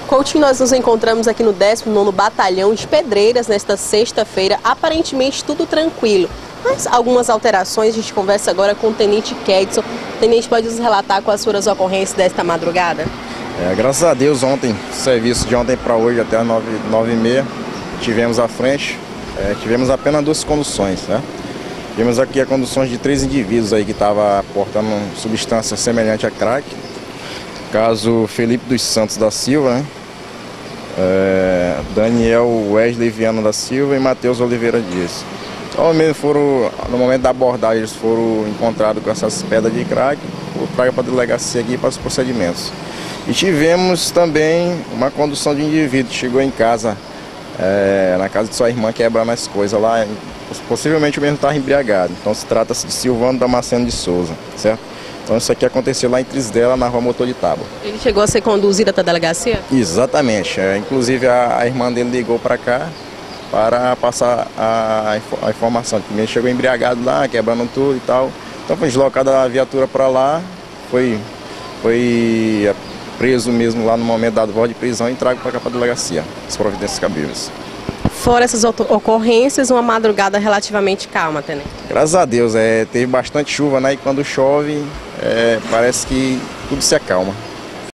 Coutinho, nós nos encontramos aqui no 19º Batalhão de Pedreiras nesta sexta-feira, aparentemente tudo tranquilo, mas algumas alterações. A gente conversa agora com o Tenente Kedson. Tenente, pode nos relatar quais foram as ocorrências desta madrugada? Graças a Deus, ontem, serviço de ontem para hoje até as 9h30, tivemos à frente, tivemos apenas 2 conduções, né? Tivemos aqui a conduções de 3 indivíduos aí que estavam portando substância semelhante a crack. Caso Felipe dos Santos da Silva, né? Daniel Wesley Viana da Silva e Matheus Oliveira Dias. Só mesmo foram, no momento da abordagem, eles foram encontrados com essas pedras de crack, traga para a delegacia aqui para os procedimentos. E tivemos também uma condução de indivíduo que chegou em casa, na casa de sua irmã, quebrando as coisas lá. Possivelmente o mesmo estava embriagado. Então se trata-se de Silvano Damasceno de Souza, certo? Então isso aqui aconteceu lá em Trisdela, na rua Motor de Tábua. Ele chegou a ser conduzido até a delegacia? Exatamente. Inclusive a irmã dele ligou para cá para passar a informação. Primeiro chegou embriagado lá, quebrando tudo e tal. Então foi deslocada a viatura para lá, foi preso mesmo lá no momento da voz de prisão e trago para cá para a delegacia, as providências cabíveis. Fora essas ocorrências, uma madrugada relativamente calma, Tenente? Graças a Deus, teve bastante chuva, né? E quando chove, parece que tudo se acalma.